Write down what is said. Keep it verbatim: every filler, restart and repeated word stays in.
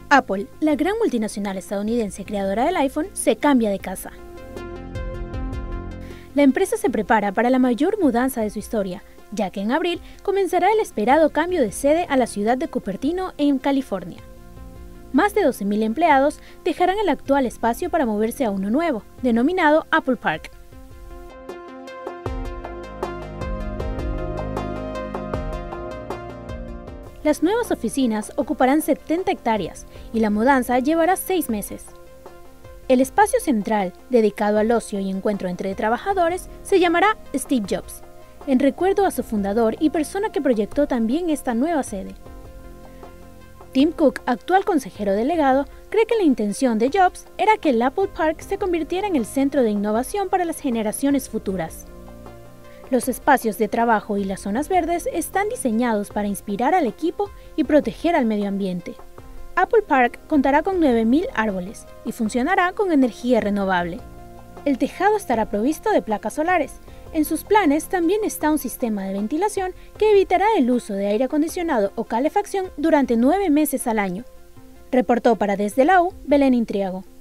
Apple, la gran multinacional estadounidense creadora del iPhone, se cambia de casa. La empresa se prepara para la mayor mudanza de su historia, ya que en abril comenzará el esperado cambio de sede a la ciudad de Cupertino, en California. Más de doce mil empleados dejarán el actual espacio para moverse a uno nuevo, denominado Apple Park. Las nuevas oficinas ocuparán setenta hectáreas y la mudanza llevará seis meses. El espacio central, dedicado al ocio y encuentro entre trabajadores, se llamará Steve Jobs, en recuerdo a su fundador y persona que proyectó también esta nueva sede. Tim Cook, actual consejero delegado, cree que la intención de Jobs era que el Apple Park se convirtiera en el centro de innovación para las generaciones futuras. Los espacios de trabajo y las zonas verdes están diseñados para inspirar al equipo y proteger al medio ambiente. Apple Park contará con nueve mil árboles y funcionará con energía renovable. El tejado estará provisto de placas solares. En sus planes también está un sistema de ventilación que evitará el uso de aire acondicionado o calefacción durante nueve meses al año. Reportó para Desde la U, Belén Intriago.